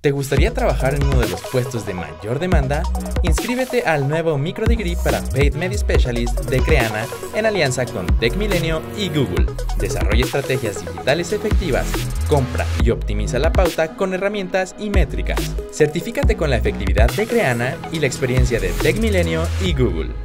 ¿Te gustaría trabajar en uno de los puestos de mayor demanda? Inscríbete al nuevo Microdegree para Paid Media Specialist de Creana en alianza con Tech Milenio y Google. Desarrolla estrategias digitales efectivas, compra y optimiza la pauta con herramientas y métricas. Certifícate con la efectividad de Creana y la experiencia de Tech Milenio y Google.